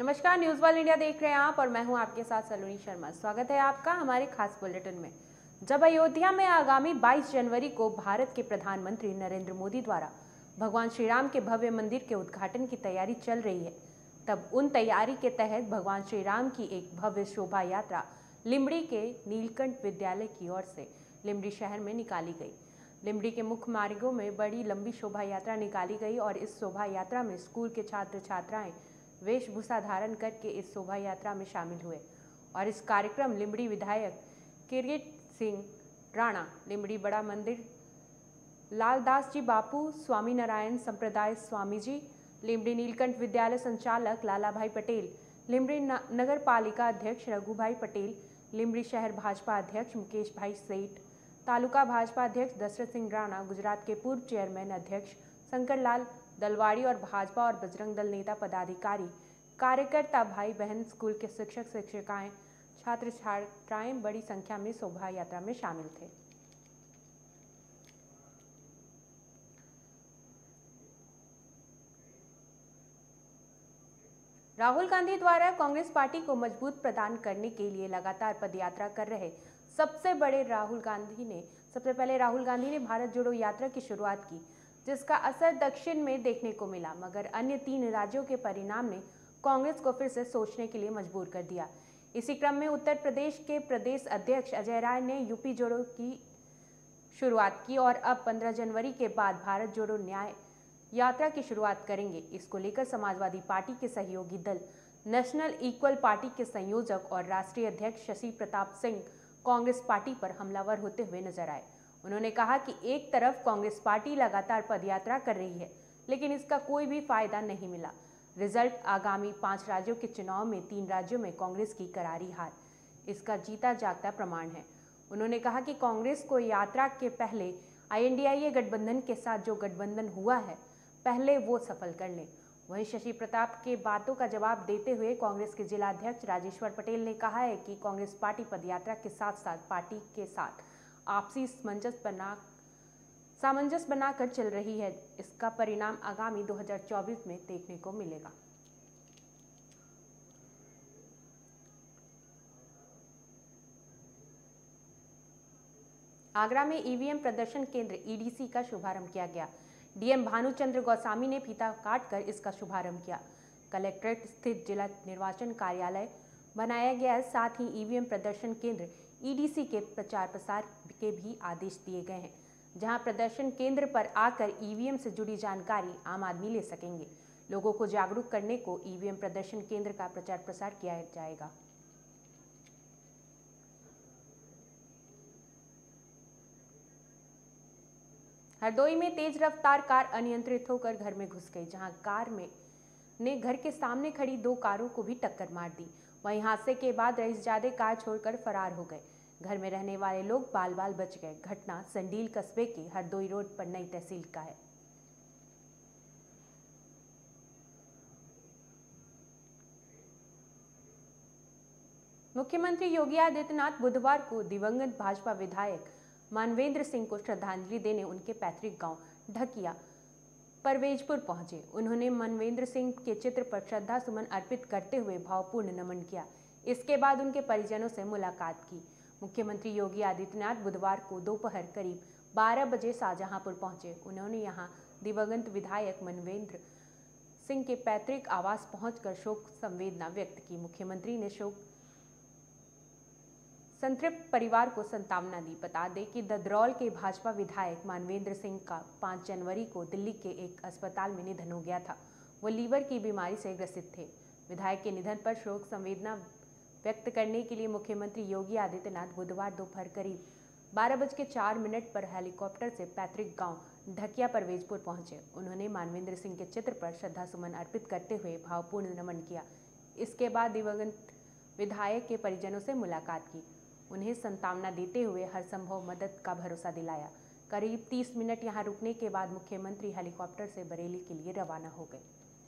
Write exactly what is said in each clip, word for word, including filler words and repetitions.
नमस्कार, news world India देख रहे हैं आप और मैं हूं आपके साथ सलोनी शर्मा। स्वागत है आपका हमारे खास बुलेटिन में। जब अयोध्या में आगामी बाईस जनवरी को भारत के प्रधानमंत्री नरेंद्र मोदी द्वारा भगवान श्री राम के भव्य मंदिर के उद्घाटन की तैयारी चल रही है, तब उन तैयारी के तहत भगवान श्री राम की एक भव्य शोभा यात्रा लिम्बड़ी के नीलकंठ विद्यालय की ओर से लिम्बड़ी शहर में निकाली गई। लिम्बड़ी के मुख्य मार्गों में बड़ी लंबी शोभा यात्रा निकाली गई और इस शोभा यात्रा में स्कूल के छात्र छात्राएं वेशभूषा धारण करके इस शोभा यात्रा में शामिल हुए और इस कार्यक्रम लिम्बड़ी विधायक किरीट सिंह राणा, लिम्बड़ी बड़ा मंदिर लालदास जी बापू, स्वामी नारायण संप्रदाय स्वामी जी, लिम्बड़ी नीलकंठ विद्यालय संचालक लाला भाई पटेल, लिम्बड़ी नगर पालिका अध्यक्ष रघु भाई पटेल, लिम्बड़ी शहर भाजपा अध्यक्ष मुकेश भाई सेठ, तालुका भाजपा अध्यक्ष दशरथ सिंह राणा, गुजरात के पूर्व चेयरमैन अध्यक्ष शंकर लाल दलवाड़ी और भाजपा और बजरंग दल नेता पदाधिकारी कार्यकर्ता भाई बहन, स्कूल के शिक्षक शिक्षिकाएं, छात्र छात्राएं बड़ी संख्या में शोभा यात्रा में शामिल थे। राहुल गांधी द्वारा कांग्रेस पार्टी को मजबूत प्रदान करने के लिए लगातार पदयात्रा कर रहे सबसे बड़े राहुल गांधी ने सबसे पहले राहुल गांधी ने भारत जोड़ो यात्रा की शुरुआत की, जिसका असर दक्षिण में देखने को मिला, मगर अन्य तीन राज्यों के परिणाम ने कांग्रेस को फिर से सोचने के लिए मजबूर कर दिया। इसी क्रम में उत्तर प्रदेश के प्रदेश अध्यक्ष अजय राय ने यूपी जोड़ो की शुरुआत की और अब पंद्रह जनवरी के बाद भारत जोड़ो न्याय यात्रा की शुरुआत करेंगे। इसको लेकर समाजवादी पार्टी के सहयोगी दल नेशनल इक्वल पार्टी के संयोजक और राष्ट्रीय अध्यक्ष शशि प्रताप सिंह कांग्रेस पार्टी पर हमलावर होते हुए नजर आए। उन्होंने कहा कि एक तरफ कांग्रेस पार्टी लगातार पदयात्रा कर रही है, लेकिन इसका कोई भी फायदा नहीं मिला। रिजल्ट आगामी पांच राज्यों के चुनाव में तीन राज्यों में कांग्रेस की करारी हार इसका जीता जागता प्रमाण है। उन्होंने कहा कि कांग्रेस को यात्रा के पहले आई एन डी ए गठबंधन के साथ जो गठबंधन हुआ है, पहले वो सफल कर लें। वहीं शशि प्रताप के बातों का जवाब देते हुए कांग्रेस के जिला अध्यक्ष राजेश्वर पटेल ने कहा है कि कांग्रेस पार्टी पदयात्रा के साथ साथ पार्टी के साथ आपसी सामंजस्य बना सामंजस्य बनाकर चल रही है। इसका परिणाम आगामी दो हज़ार चौबीस में देखने को मिलेगा। आगरा में ई वी एम प्रदर्शन केंद्र ई डी सी का शुभारंभ किया गया। डी एम भानुचंद्र गोस्वामी ने फीता काटकर इसका शुभारंभ किया। कलेक्ट्रेट स्थित जिला निर्वाचन कार्यालय बनाया गया है। साथ ही ई वी एम प्रदर्शन केंद्र ई डी सी के प्रचार प्रसार के भी आदेश दिए गए हैं, जहां प्रदर्शन केंद्र पर आकर ई वी एम से जुड़ी जानकारी आम आदमी ले सकेंगे। लोगों को जागरूक करने को ई वी एम प्रदर्शन केंद्र का प्रचार प्रसार किया जाएगा। हरदोई में तेज रफ्तार कार अनियंत्रित होकर घर में घुस गई, जहां कार में ने घर के सामने खड़ी दो कारों को भी टक्कर मार दी। वहीं हादसे के बाद रईसजादे कार छोड़कर फरार हो गए। घर में रहने वाले लोग बाल बाल बच गए। घटना संडील कस्बे के हरदोई रोड पर नई तहसील का है। मुख्यमंत्री योगी आदित्यनाथ बुधवार को दिवंगत भाजपा विधायक मानवेंद्र सिंह को श्रद्धांजलि देने उनके पैतृक गांव ढकिया परवेजपुर पहुंचे। उन्होंने मानवेंद्र सिंह के चित्र पर श्रद्धा सुमन अर्पित करते हुए भावपूर्ण नमन किया। इसके बाद उनके परिजनों से मुलाकात की। मुख्यमंत्री योगी आदित्यनाथ बुधवार को दोपहर करीब बारह बजे शाहजहांपुर पहुंचे। उन्होंने यहां दिवंगत विधायक मानवेंद्र सिंह के पैतृक आवास पहुंचकर शोक संवेदना व्यक्त की। मुख्यमंत्री ने शोक संतृप्त परिवार को सांत्वना दी। बता दें कि ददरौल के भाजपा विधायक मानवेंद्र सिंह का पाँच जनवरी को दिल्ली के एक अस्पताल में निधन हो गया था। वो लीवर की बीमारी से ग्रसित थे। विधायक के निधन पर शोक संवेदना व्यक्त करने के लिए मुख्यमंत्री योगी आदित्यनाथ बुधवार दोपहर करीब बारह बज के चार मिनट पर हेलीकॉप्टर से पैतृक गांव ढकिया परवेजपुर पहुंचे। उन्होंने मानवेंद्र सिंह के चित्र पर श्रद्धासुमन अर्पित करते हुए भावपूर्ण नमन किया। इसके बाद दिवंगत विधायक के परिजनों से मुलाकात की। उन्हें सांत्वना देते हुए हर संभव मदद का भरोसा दिलाया। करीब तीस मिनट यहां रुकने के बाद मुख्यमंत्री हेलीकॉप्टर से बरेली के लिए रवाना हो गए।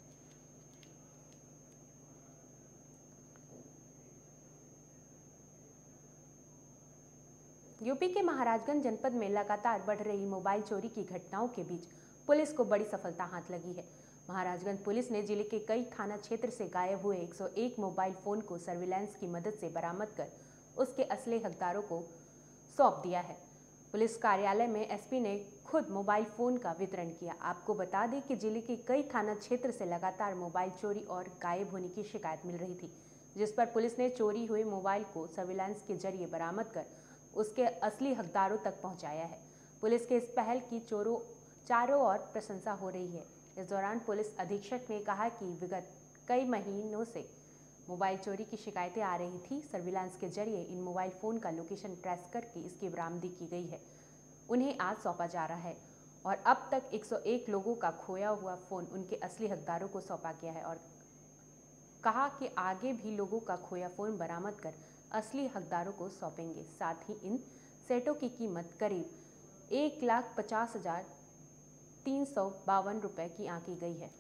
यूपी के महाराजगंज जनपद में लगातार बढ़ रही मोबाइल चोरी की घटनाओं के बीच पुलिस को बड़ी सफलता हाथ लगी है। महाराजगंज पुलिस ने जिले के कई थाना क्षेत्र से गायब हुए एक सौ एक मोबाइल फोन को सर्विलांस की मदद से बरामद कर उसके असली हकदारों को सौंप दिया है। पुलिस कार्यालय में एसपी ने खुद मोबाइल फोन का वितरण किया। आपको बता दें कि जिले के कई थाना क्षेत्र से लगातार मोबाइल चोरी और गायब होने की शिकायत मिल रही थी, जिस पर पुलिस ने चोरी हुए मोबाइल को सर्विलांस के जरिए बरामद कर उसके असली हकदारों तक पहुंचाया है। पुलिस के इस पहल की चोरों चारों ओर प्रशंसा हो रही है। इस दौरान पुलिस अधीक्षक ने कहा कि विगत कई महीनों से मोबाइल चोरी की शिकायतें आ रही थी। सर्विलांस के जरिए इन मोबाइल फ़ोन का लोकेशन ट्रेस करके इसकी बरामदी की गई है। उन्हें आज सौंपा जा रहा है और अब तक एक सौ एक लोगों का खोया हुआ फ़ोन उनके असली हकदारों को सौंपा गया है और कहा कि आगे भी लोगों का खोया फ़ोन बरामद कर असली हकदारों को सौंपेंगे। साथ ही इन सेटों की कीमत करीब एक लाख पचास हजार तीन सौ बावन रुपये की आंकी गई है।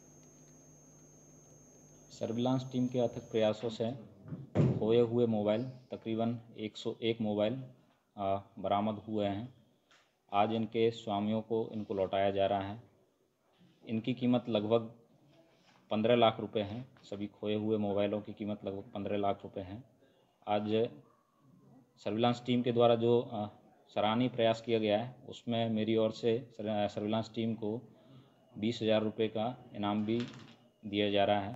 सर्विलांस टीम के अथक प्रयासों से खोए हुए मोबाइल तकरीबन एक सौ एक मोबाइल बरामद हुए हैं। आज इनके स्वामियों को इनको लौटाया जा रहा है। इनकी कीमत लगभग पंद्रह लाख रुपए है। सभी खोए हुए मोबाइलों की कीमत लगभग पंद्रह लाख रुपए है। आज सर्विलांस टीम के द्वारा जो सराहनीय प्रयास किया गया है, उसमें मेरी ओर से सर्विलांस टीम को बीस हजार रुपये का इनाम भी दिया जा रहा है।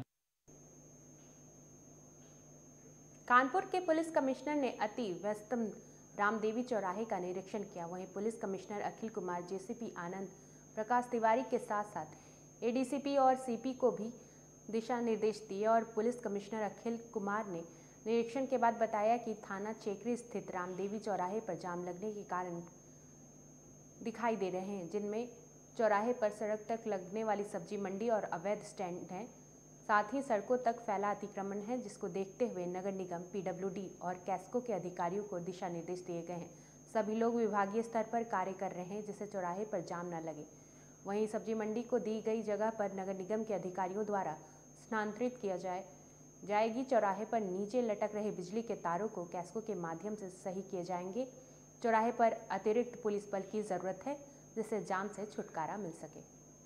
कानपुर के पुलिस कमिश्नर ने अति व्यस्तम रामदेवी चौराहे का निरीक्षण किया। वहीं police commissioner Akhil Kumar, JCP Anand Prakash Tiwari के साथ साथ एडीसीपी और सीपी को भी दिशा निर्देश दिए और पुलिस कमिश्नर अखिल कुमार ने निरीक्षण के बाद बताया कि थाना चेकरी स्थित रामदेवी चौराहे पर जाम लगने के कारण दिखाई दे रहे हैं, जिनमें चौराहे पर सड़क तक लगने वाली सब्जी मंडी और अवैध स्टैंड हैं। साथ ही सड़कों तक फैला अतिक्रमण है, जिसको देखते हुए नगर निगम, पीडब्ल्यूडी और कैस्को के अधिकारियों को दिशा निर्देश दिए गए हैं। सभी लोग विभागीय स्तर पर कार्य कर रहे हैं, जिससे चौराहे पर जाम न लगे। वहीं सब्जी मंडी को दी गई जगह पर नगर निगम के अधिकारियों द्वारा स्थानांतरित किया जाए जाएगी। चौराहे पर नीचे लटक रहे बिजली के तारों को कैस्को के माध्यम से सही किए जाएंगे। चौराहे पर अतिरिक्त पुलिस बल की जरूरत है, जिससे जाम से छुटकारा मिल सके।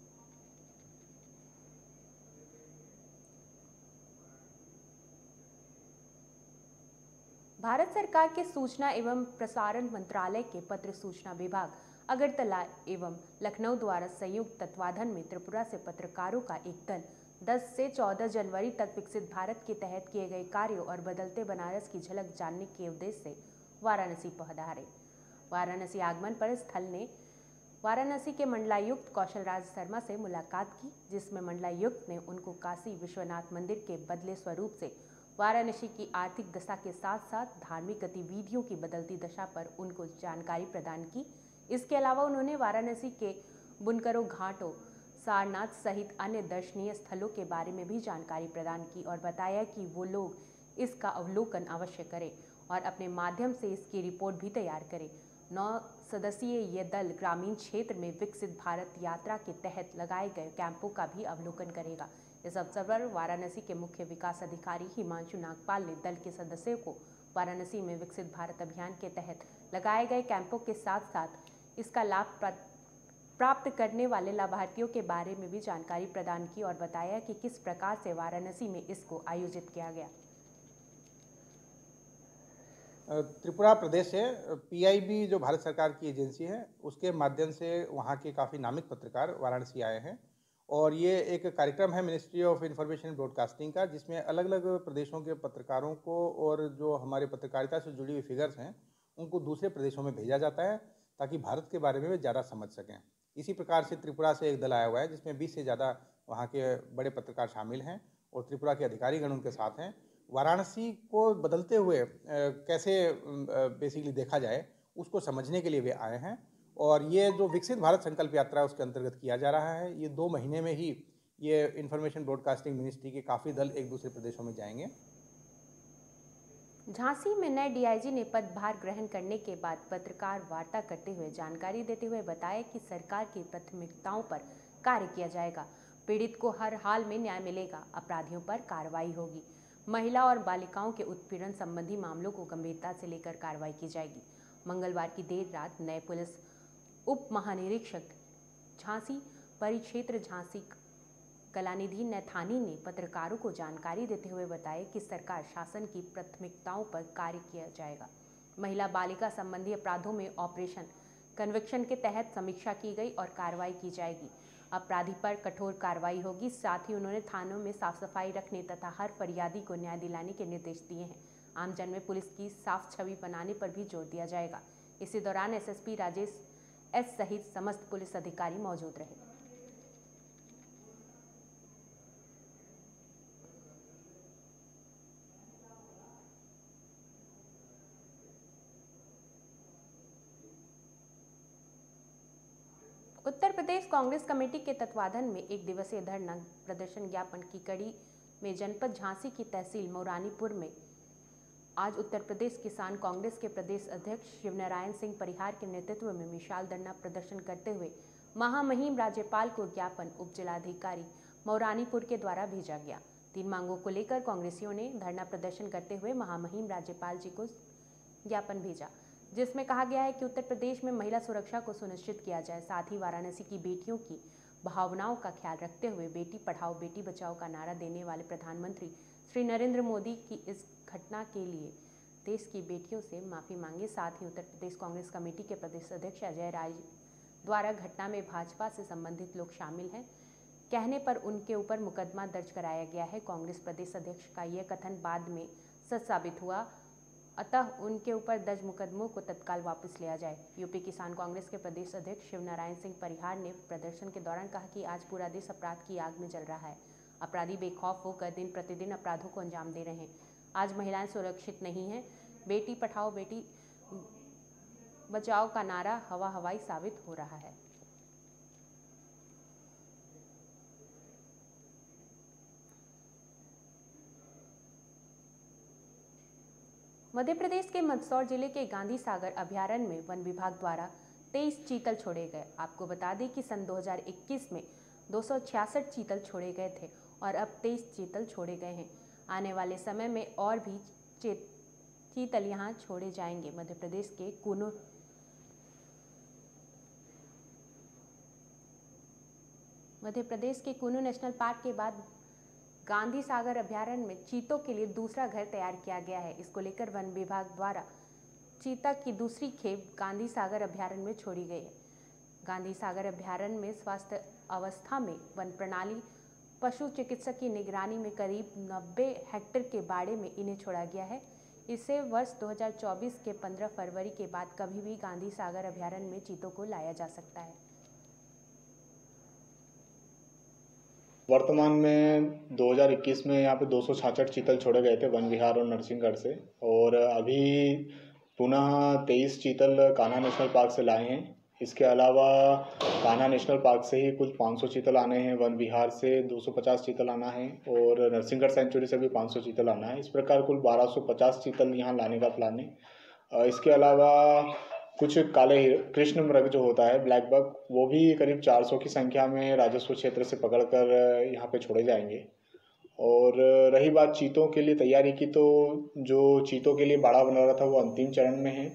भारत सरकार के सूचना एवं प्रसारण मंत्रालय के पत्र सूचना विभाग अगरतला एवं लखनऊ द्वारा संयुक्त तत्वाधान में त्रिपुरा से पत्रकारों का एक दल दस से चौदह जनवरी तक विकसित भारत के तहत किए गए कार्यों और बदलते बनारस की झलक जानने के उद्देश्य से वाराणसी पधारे। वाराणसी आगमन पर स्थल ने वाराणसी के मंडलायुक्त कौशल राज शर्मा से मुलाकात की, जिसमें मंडलायुक्त ने उनको काशी विश्वनाथ मंदिर के बदले स्वरूप से वाराणसी की आर्थिक दशा के साथ साथ धार्मिक गतिविधियों की बदलती दशा पर उनको जानकारी प्रदान की। इसके अलावा उन्होंने वाराणसी के बुनकरों घाटों, सारनाथ सहित अन्य दर्शनीय स्थलों के बारे में भी जानकारी प्रदान की और बताया कि वो लोग इसका अवलोकन अवश्य करें और अपने माध्यम से इसकी रिपोर्ट भी तैयार करें। नौ सदस्यीय ये दल ग्रामीण क्षेत्र में विकसित भारत यात्रा के तहत लगाए गए कैंपों का भी अवलोकन करेगा। इस अवसर पर वाराणसी के मुख्य विकास अधिकारी हिमांशु नागपाल ने दल के सदस्यों को वाराणसी में विकसित भारत अभियान के तहत लगाए गए कैंपों के साथ साथ इसका लाभ प्राप्त करने वाले लाभार्थियों के बारे में भी जानकारी प्रदान की और बताया कि किस प्रकार से वाराणसी में इसको आयोजित किया गया। त्रिपुरा प्रदेश से पीआईबी जो भारत सरकार की एजेंसी है, उसके माध्यम से वहाँ के काफ़ी नामित पत्रकार वाराणसी आए हैं और ये एक कार्यक्रम है मिनिस्ट्री ऑफ इंफॉर्मेशन ब्रॉडकास्टिंग का, जिसमें अलग अलग प्रदेशों के पत्रकारों को और जो हमारे पत्रकारिता से जुड़ी हुई फिगर्स हैं उनको दूसरे प्रदेशों में भेजा जाता है ताकि भारत के बारे में वे ज़्यादा समझ सकें। इसी प्रकार से त्रिपुरा से एक दल आया हुआ है जिसमें बीस से ज़्यादा वहाँ के बड़े पत्रकार शामिल हैं और त्रिपुरा के अधिकारीगण उनके साथ हैं। वाराणसी को बदलते हुए कैसे बेसिकली देखा जाए उसको समझने के लिए वे आए हैं और ये जो विकसित भारत संकल्प यात्रा है उसके अंतर्गत किया जा रहा है। ये दो महीने में ही ये इंफॉर्मेशन ब्रॉडकास्टिंग मिनिस्ट्री के काफ़ी दल एक दूसरे प्रदेशों में जाएंगे। झांसी में नए डीआईजी ने पदभार ग्रहण करने के बाद पत्रकार वार्ता करते हुए जानकारी देते हुए बताया कि सरकार की प्राथमिकताओं पर कार्य किया जाएगा। पीड़ित को हर हाल में न्याय मिलेगा, अपराधियों पर कार्रवाई होगी, महिला और बालिकाओं के उत्पीड़न संबंधी मामलों को गंभीरता से लेकर कार्रवाई की जाएगी। मंगलवार की देर रात नए पुलिस उप महानिरीक्षक झांसी परिक्षेत्र झांसी कलानिधि नैथानी ने पत्रकारों को जानकारी देते हुए बताया कि सरकार शासन की प्राथमिकताओं पर कार्य किया जाएगा। महिला बालिका संबंधी अपराधों में ऑपरेशन कन्विक्शन के तहत समीक्षा की गई और कार्रवाई की जाएगी। अपराधी पर कठोर कार्रवाई होगी। साथ ही उन्होंने थानों में साफ सफाई रखने तथा हर फरियादी को न्याय दिलाने के निर्देश दिए हैं। आमजन में पुलिस की साफ छवि बनाने पर भी जोर दिया जाएगा। इसी दौरान एसएसपी राजेश एस सहित समस्त पुलिस अधिकारी मौजूद रहे। उत्तर प्रदेश कांग्रेस कमेटी के तत्वाधान में एक दिवसीय धरना प्रदर्शन ज्ञापन की कड़ी में जनपद झांसी की तहसील मौरानीपुर में आज उत्तर प्रदेश किसान कांग्रेस के प्रदेश अध्यक्ष शिवनारायण सिंह परिहार के नेतृत्व में विशाल धरना प्रदर्शन करते हुए महामहिम राज्यपाल को ज्ञापन उप जिलाधिकारी मौरानीपुर के द्वारा भेजा गया। तीन मांगों को लेकर कांग्रेसियों ने धरना प्रदर्शन करते हुए महामहिम राज्यपाल जी को ज्ञापन भेजा, जिसमें कहा गया है कि उत्तर प्रदेश में महिला सुरक्षा को सुनिश्चित किया जाए। साथ ही वाराणसी की बेटियों की भावनाओं का ख्याल रखते हुए बेटी पढ़ाओ बेटी बचाओ का नारा देने वाले प्रधानमंत्री श्री नरेंद्र मोदी की इस घटना के लिए देश की बेटियों से माफी मांगे। साथ ही उत्तर प्रदेश कांग्रेस कमेटी के प्रदेश अध्यक्ष अजय राय द्वारा घटना में भाजपा से संबंधित लोग शामिल हैं कहने पर उनके ऊपर मुकदमा दर्ज कराया गया है। कांग्रेस प्रदेश अध्यक्ष का यह कथन बाद में सच साबित हुआ, अतः उनके ऊपर दर्ज मुकदमों को तत्काल वापस लिया जाए। यूपी किसान कांग्रेस के प्रदेश अध्यक्ष शिवनारायण सिंह परिहार ने प्रदर्शन के दौरान कहा कि आज पूरा देश अपराध की आग में जल रहा है। अपराधी बेखौफ होकर दिन प्रतिदिन अपराधों को अंजाम दे रहे हैं। आज महिलाएं सुरक्षित नहीं हैं। बेटी पढ़ाओ बेटी बचाओ का नारा हवा हवाई साबित हो रहा है। मध्य प्रदेश के मंदसौर जिले के गांधी सागर अभयारण्य में वन विभाग द्वारा तेईस चीतल छोड़े गए। आपको बता दें कि सन दो हज़ार इक्कीस में दो सौ छियासठ चीतल छोड़े गए थे और अब तेईस चीतल छोड़े गए हैं। आने वाले समय में और भी चीतल यहां छोड़े जाएंगे। मध्य प्रदेश के कूनो मध्य प्रदेश के कूनो नेशनल पार्क के बाद गांधी सागर अभयारण्य में चीतों के लिए दूसरा घर तैयार किया गया है। इसको लेकर वन विभाग द्वारा चीता की दूसरी खेप गांधी सागर अभयारण्य में छोड़ी गई है। गांधी सागर अभयारण्य में स्वास्थ्य अवस्था में वन प्रणाली पशु चिकित्सक की निगरानी में करीब नब्बे हेक्टेयर के बाड़े में इन्हें छोड़ा गया है। इसे वर्ष दो हज़ार चौबीस के पंद्रह फरवरी के बाद कभी भी गांधी सागर अभयारण्य में चीतों को लाया जा सकता है। वर्तमान में दो हज़ार इक्कीस में यहाँ पे दो सौ छियासठ चीतल छोड़े गए थे वन विहार और नरसिंहगढ़ से, और अभी पुनः तेईस चीतल कान्हा नेशनल पार्क से लाए हैं। इसके अलावा कान्हा नेशनल पार्क से ही कुछ पाँच सौ चीतल आने हैं, वन विहार से दो सौ पचास चीतल आना है और नरसिंहगढ़ सेंचुरी से भी पाँच सौ चीतल आना है। इस प्रकार कुल बारह सौ पचास चीतल यहाँ लाने का प्लान है। इसके अलावा कुछ काले कृष्ण मृग जो होता है ब्लैक बग, वो भी करीब चार सौ की संख्या में राजस्व क्षेत्र से पकड़कर यहाँ पे छोड़े जाएंगे। और रही बात चीतों के लिए तैयारी की, तो जो चीतों के लिए बाड़ा बना रहा था वो अंतिम चरण में है।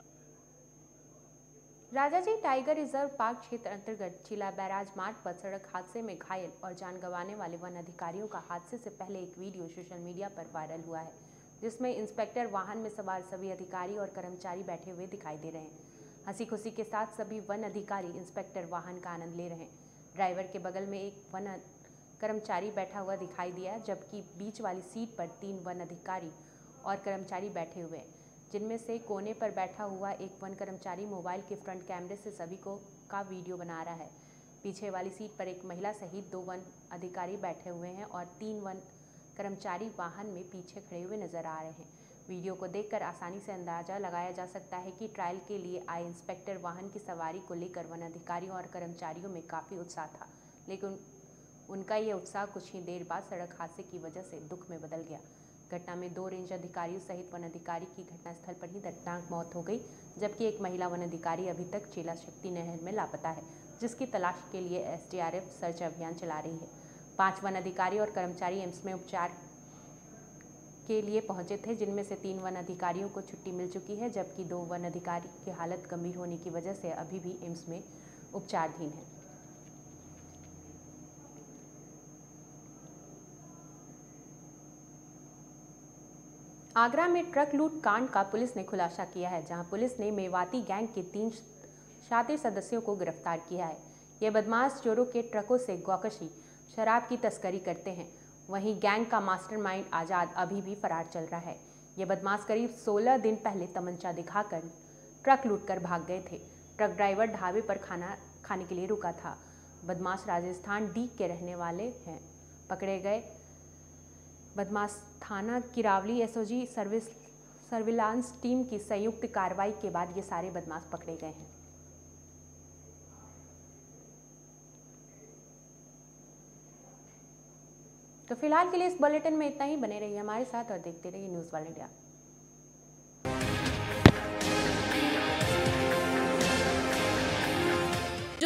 राजाजी टाइगर रिजर्व पार्क क्षेत्र अंतर्गत चिला बैराज मार्ग पर सड़क हादसे में घायल और जान गंवाने वाले वन अधिकारियों का हादसे से पहले एक वीडियो सोशल मीडिया पर वायरल हुआ है, जिसमें इंस्पेक्टर वाहन में सवार सभी अधिकारी और कर्मचारी बैठे हुए दिखाई दे रहे हैं। हंसी खुशी के साथ सभी वन अधिकारी इंस्पेक्टर वाहन का आनंद ले रहे हैं। ड्राइवर के बगल में एक वन कर्मचारी बैठा हुआ दिखाई दिया, जबकि बीच वाली सीट पर तीन वन अधिकारी और कर्मचारी बैठे हुए हैं, जिनमें से कोने पर बैठा हुआ एक वन कर्मचारी मोबाइल के फ्रंट कैमरे से सभी को का वीडियो बना रहा है। पीछे वाली सीट पर एक महिला सहित दो वन अधिकारी बैठे हुए हैं और तीन वन कर्मचारी वाहन में पीछे खड़े हुए नजर आ रहे हैं। वीडियो को देखकर आसानी से अंदाजा लगाया जा सकता है कि ट्रायल के लिए आए इंस्पेक्टर वाहन की सवारी को लेकर वन अधिकारियों और कर्मचारियों में काफ़ी उत्साह था, लेकिन उनका ये उत्साह कुछ ही देर बाद सड़क हादसे की वजह से दुख में बदल गया। घटना में दो रेंज अधिकारियों सहित वन अधिकारी की घटनास्थल पर ही दर्दनाक मौत हो गई, जबकि एक महिला वन अधिकारी अभी तक चेला शक्ति नहर में लापता है, जिसकी तलाश के लिए एसडीआरएफ सर्च अभियान चला रही है। पांच वन अधिकारी और कर्मचारी एम्स में उपचार के लिए पहुंचे थे, जिनमें से तीन वन अधिकारियों को छुट्टी मिल चुकी है, जबकि दो वन अधिकारी की हालत गंभीर होने की वजह से अभी भी एम्स में उपचाराधीन है। आगरा में ट्रक लूट कांड का पुलिस ने खुलासा किया है, जहां पुलिस ने मेवाती गैंग के तीन शातिर सदस्यों को गिरफ्तार किया है। ये बदमाश चोरों के ट्रकों से गौकशी शराब की तस्करी करते हैं। वहीं गैंग का मास्टरमाइंड आज़ाद अभी भी फरार चल रहा है। ये बदमाश करीब सोलह दिन पहले तमंचा दिखाकर ट्रक लूटकर भाग गए थे। ट्रक ड्राइवर ढाबे पर खाना खाने के लिए रुका था। बदमाश राजस्थान डी के रहने वाले हैं। पकड़े गए बदमाश थाना Kiraoli SOG service surveillance team की संयुक्त कार्रवाई के बाद ये सारे बदमाश पकड़े गए हैं। तो फिलहाल के लिए इस बुलेटिन में इतना ही। बने रहिए हमारे साथ और देखते रहिए न्यूज़ वर्ल्ड इंडिया।